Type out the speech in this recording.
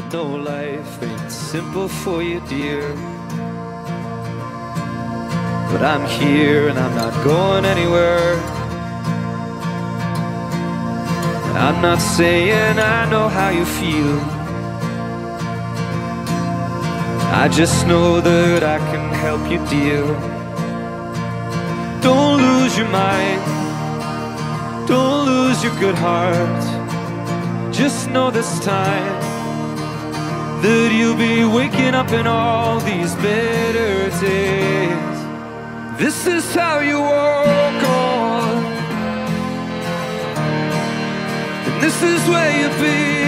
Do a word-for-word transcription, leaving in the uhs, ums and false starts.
know life ain't simple for you, dear. But I'm here and I'm not going anywhere. I'm not saying I know how you feel. I just know that I can help you, dear. Don't lose your mind, don't lose your good heart. Just know this time that you'll be waking up in all these better days. This is how you walk on, and this is where you be.